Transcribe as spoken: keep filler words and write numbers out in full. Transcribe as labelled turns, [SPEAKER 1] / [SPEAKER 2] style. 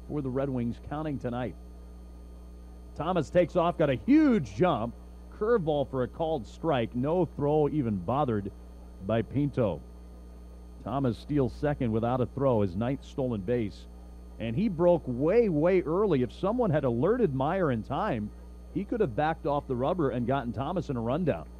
[SPEAKER 1] for the Red Wings counting tonight. Thomas takes off, got a huge jump. Curveball for a called strike. No throw even bothered by Pinto. Thomas steals second without a throw, his ninth stolen base. And he broke way, way early. If someone had alerted Meyer in time, he could have backed off the rubber and gotten Thomas in a rundown.